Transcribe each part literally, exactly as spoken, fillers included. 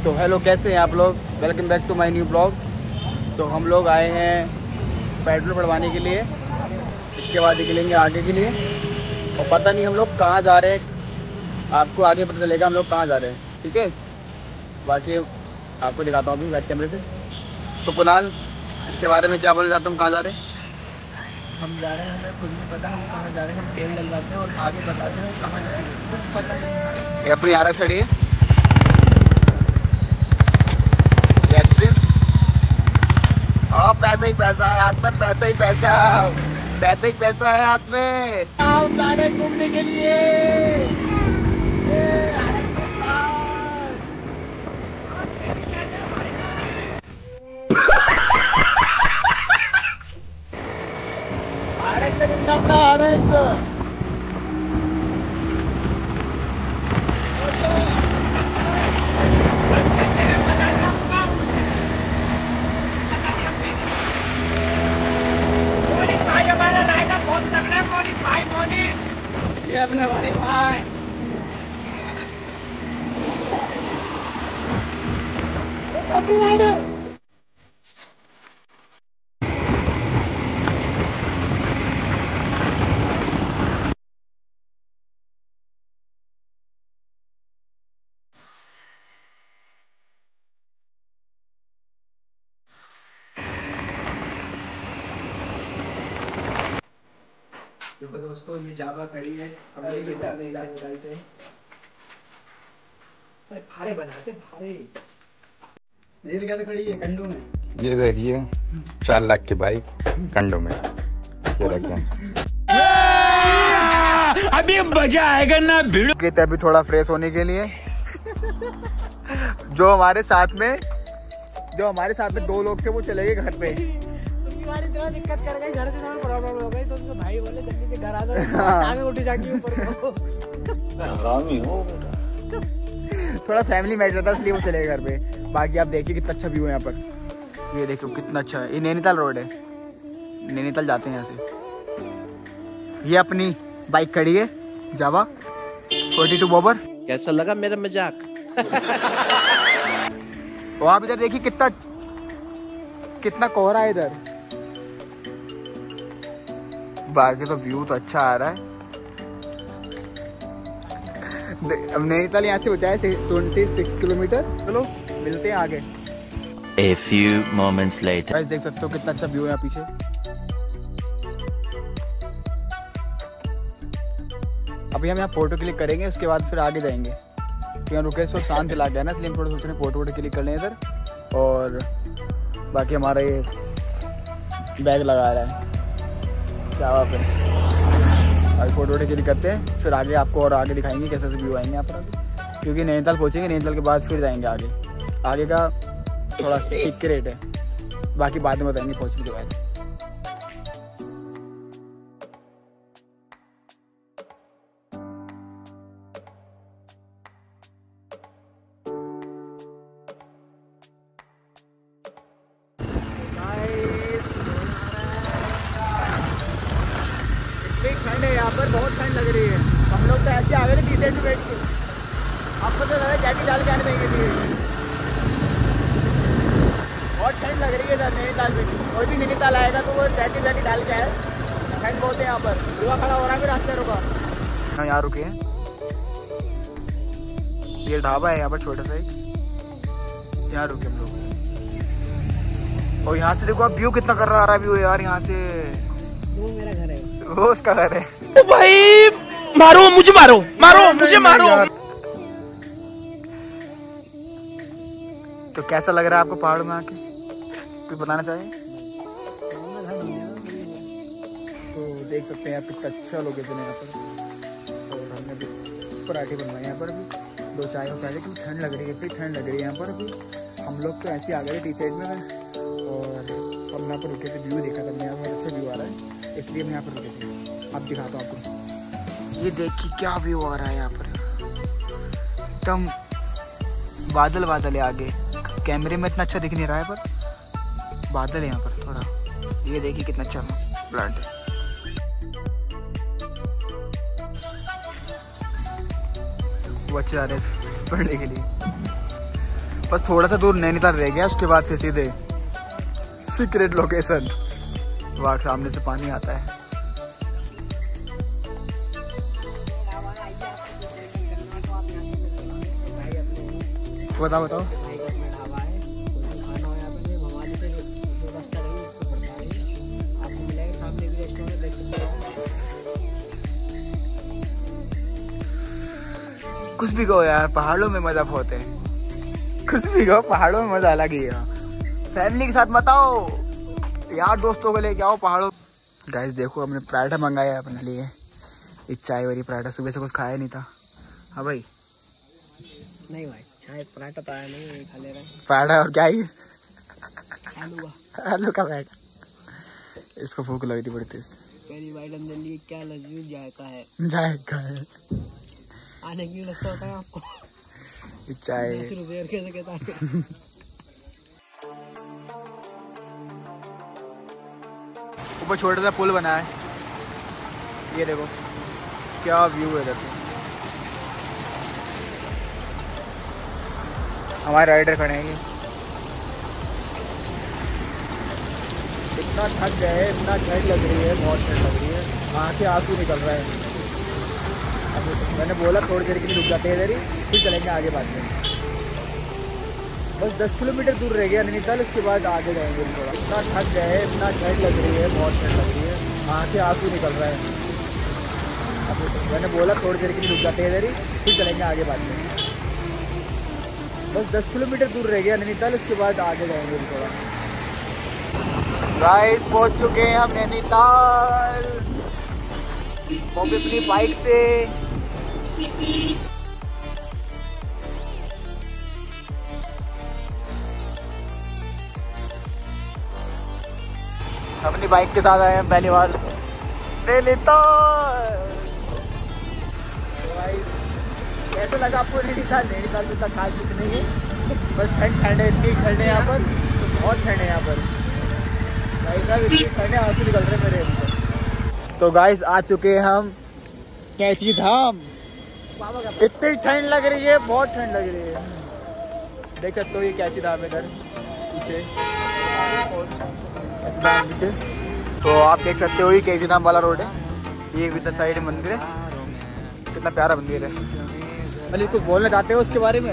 तो हेलो, कैसे हैं आप लोग? Welcome back to my new blog. तो हम लोग आए हैं पेट्रोल भरवाने के लिए, इसके बाद निकलेंगे आगे के लिए। और पता नहीं हम लोग कहाँ जा रहे हैं, आपको आगे पता चलेगा हम लोग कहाँ जा रहे हैं, ठीक है? बाकी आपको दिखाता हूँ अभी बैक कैमरे से। तो कुणाल, इसके बारे में क्या बोलना चाहते हो? कहाँ जा रहे हैं? हम जा रहे हैं, हमें खुद नहीं पता हम कहाँ जा रहे हैं। हम तेल डलवाते हैं और आगे बताते हैं कहाँ जा रहे हैं, कुछ पता नहीं। ये अपनी आर एक्स खड़ी है, हाँ पैसा ही पैसा है हाथ में, पैसा ही पैसा, पैसा ही पैसा है हाथ में। हम जा रहे हैं घूमने के लिए। ये अपने बड़े भाई अपनी राइडर। देखो दोस्तों, ये जावा खड़ी है, हम ये निकालते हैं, फारे बनाते फारे। ये क्या खड़ी है कंडों में? ये देखिए चार लाख की बाइक कंडों में, ये रखें। अभी मजा आएगा ना भिड़ो। कहते अभी थोड़ा फ्रेश होने के लिए। जो हमारे साथ में जो हमारे साथ में दो लोग थे वो चले गए घर पे। गाड़ी इतना दिक्कत कर गई, घर से थोड़ा प्रॉब्लम हो गई, तो उनके भाई बोले जल्दी से घर आ जाओ, टांगे उठी जाती ऊपर को। हरामी हो बेटा। थोड़ा फैमिली मैटर था इसलिए वो चले गए घर पे। बाकी आप देखिए कितना अच्छा व्यू है यहाँ पर, ये देखो कितना अच्छा है। ये नैनीताल रोड है, नैनीताल जाते हैं यहाँ से। ये अपनी बाइक खड़ी है जावा फोर्टी टू बॉबर। कैसा लगा मेरा मजाक? और आप इधर देखिए कितना कितना कोहरा है इधर। बाकी तो व्यू तो अच्छा आ रहा है। अब नैनीताल यहाँ से बचा है छब्बीस किलोमीटर। चलो मिलते हैं आगे। A few moments later. Guys देख सकते हो कितना अच्छा व्यू है यहाँ पीछे। अभी हम यहाँ फोटो क्लिक करेंगे, उसके बाद फिर आगे जाएंगे। तो यहाँ रुके सो शांत इलाका है ना, इसलिए हम थोड़ा सोच रहे हैं फोटो वोटो क्लिक कर लें इधर। और बाकी हमारा ये बैग लगा रहा है क्या वहाँ पे। अभी फोटो वोटो क्लिक करते हैं, फिर आगे आपको और आगे दिखाएंगे कैसे से व्यू आएंगे यहाँ पर अभी। क्योंकि नैनीताल पहुँचेंगे, नैनीताल के बाद फिर जाएंगे आगे। आगे का थोड़ा सीक्रेट है, बाकी बाद में बताएंगे पहुँचने के बाद। ठंड है यहाँ पर, बहुत ठंड लग रही है। हम लोग तो ऐसे आ गए थे टी शर्ट में बैठ के, आपको तो लगा जैकेट डाल के आने देंगे थे। बहुत ठंड लग रही है इधर नैनीताल में। कोई भी नैनीताल आएगा तो वो जैकेट वैकेट डाल के आए, ठंड बहुत है यहाँ पर। रुका खड़ा हो रहा है, फिर रास्ते रुका। हाँ यहाँ रुके हैं, ये ढाबा है यहाँ पर छोटा सा एक, यहाँ रुके हम लोग। और यहाँ से देखो आप व्यू कितना कर रहा आ रहा है व्यू यार यहाँ से। वो मेरा घर है, वो उसका घर है। ओ भाई मारो मुझे, मारो मारो मुझे, मारो। तो कैसा लग रहा है आपको पहाड़ में आके, कुछ बताना चाहिए? तो देख सकते हैं यहाँ कितना अच्छा लोकेशन है यहाँ पर। और हमने भी पराठे बनवाए यहाँ पर, अभी दो चाय में पहले, क्योंकि ठंड लग रही है, फिर ठंड लग रही है यहाँ पर। अभी हम लोग तो ऐसे आ गए टी साइड में, और हम यहाँ पर रुके थे, व्यू देखा था यहाँ पर, अच्छा व्यू आ रहा है इसलिए हम यहाँ पर रुके थे। अब दिखाता हूँ आपको, ये देखिए क्या व्यू आ रहा है यहाँ पर। एकदम बादल बादल है आगे, कैमरे में इतना अच्छा दिख नहीं रहा है पर बादल है यहाँ पर थोड़ा। ये देखिए कितना अच्छा प्लांट है। वो अच्छे आ रहे हैं पढ़ने के लिए। बस थोड़ा सा दूर नैनीताल रह गया, उसके बाद से सीधे सीक्रेट लोकेशन। वहाँ सामने से पानी आता है। बताओ बताओ। कुछ भी कहो यार, पहाड़ों में मजा बहुत है। कुछ भी कहो, पहाड़ों में मजा अलग ही है। फैमिली के साथ मत आओ, यार दोस्तों को लेके आओ पहाड़ों। गाइस देखो, हमने पराठा मंगाया है अपने लिए, इस चाय वाली पराठा। सुबह से कुछ खाया नहीं था। हाँ भाई। नहीं भाई, चाय पराठा तो आया नहीं, खा ले रहे हैं पराठा। और क्या है? आलू आलू का पराठा। इसको भूख लग रही पड़ती। पहली बाइट अंदर लिए, क्या लजीज जायका है। जायका है। आने की लगता होता है आपको चाय। कैसे कहता है। ऊपर छोटा सा पुल बना है, ये देखो क्या व्यू है इधर से। हमारे राइडर खड़े हैं। इतना थक गए, इतना ठंड लग रही है, बहुत ठंड लग रही है। आँखें आंसू निकल रहा है। मैंने बोला थोड़ी देर के लिए रुक जाते हैं इधर ही, फिर चलेंगे आगे बात में। बस दस किलोमीटर दूर रह गया नैनीताल, उसके बाद आगे जाएंगे थोड़ा। इतना थक गए, इतना ठंड लग रही है, बहुत ठंड लग रही है। आँखें आंसू निकल रहा है। मैंने बोला थोड़ी देर के लिए रुक जाते हैं इधर ही, फिर चलेंगे आगे बात में। बस दस किलोमीटर दूर रह गया नैनीताल, उसके बाद आगे जाएंगे थोड़ा। गाइस पहुँच चुके हैं हम नैनीताल, वो भी अपनी बाइक से। अपनी बाइक के साथ आए हैं पहली बार नैनीताल। कैसा लगा आपको नैनीताल? नैनीताल में खास कुछ नहीं है, बस ठंड ठंड है, इतनी ठंड है यहाँ पर, तो बहुत ठंड है यहाँ पर भाई साहब, इतनी ठंड है, आंसू निकल रहे मेरे। तो गाइस आ चुके हैं हम कैची धाम। इतनी ठंड लग रही है, बहुत ठंड लग रही है। देख सकते हो ये कैची धाम इधर पीछे पीछे। तो आप देख सकते हो ये कैची धाम वाला रोड है। ये इधर साइड मंदिर है, कितना प्यारा मंदिर है। अली कुछ बोलना चाहते हो उसके बारे में?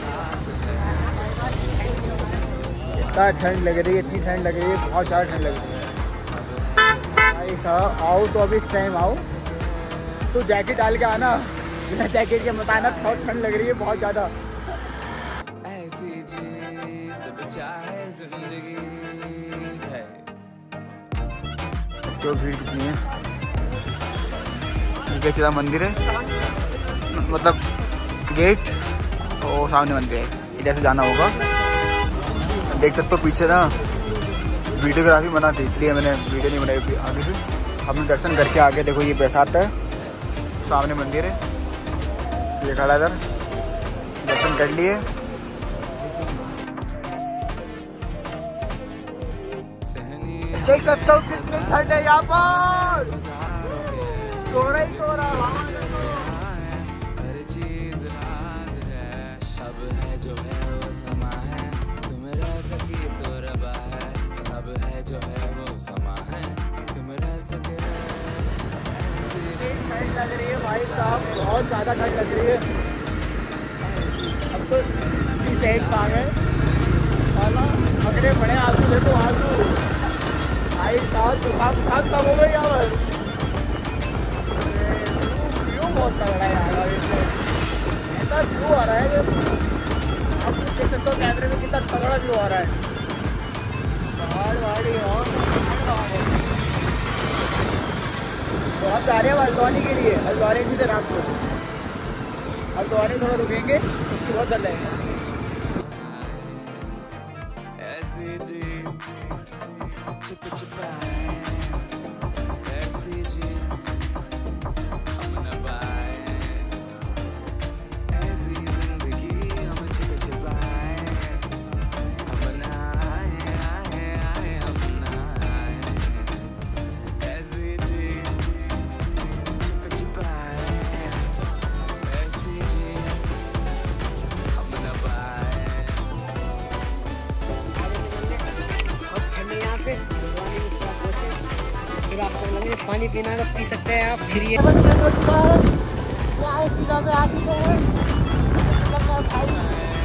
इतना ठंड लग रही है, इतनी ठंड लग रही है, बहुत ज़्यादा ठंड लग रही है भाई साहब। आओ तो अभी इस टाइम आओ तो जैकेट डाल के आना, बिना जैकेट के मत आना, बहुत ठंड लग रही है, बहुत ज़्यादा। तो भीड़ कितनी है। ये सीधा मंदिर है, मतलब गेट और सामने मंदिर है, इधर से जाना होगा। देख सकते हो पीछे ना वीडियोग्राफी बना थी, इसलिए मैंने वीडियो नहीं बनाई आगे से। हमने दर्शन करके आगे देखो ये बैसात है, सामने मंदिर है, ये खड़ा इधर, दर्शन कर लिए। देख सकते हो कितनी ठंड है यहाँ पर, कोहरा ही कोहरा। ठंड लग रही है भाई साहब, बहुत ज़्यादा ठंड लग रही है। अब तो टेंट आ गए, पकड़े पड़े आंसू, देखो आंसू भाई साहब, जुकाम जुकाम सब हो गई यहाँ पर। व्यू बहुत तगड़ा है यार, ऐसा व्यू आ रहा है, आप देख सकते हो कैमरे में कितना तगड़ा व्यू आ रहा है। पहाड़ वाड़ी और तो हम जा रहे हैं हल्द्वानी के लिए। हल्द्वानी जी से रात को हल्द्वानी थोड़ा रुकेंगे, उसके बाद चल जाएंगे। पानी पीना तो पी सकते हैं आप फ्री है।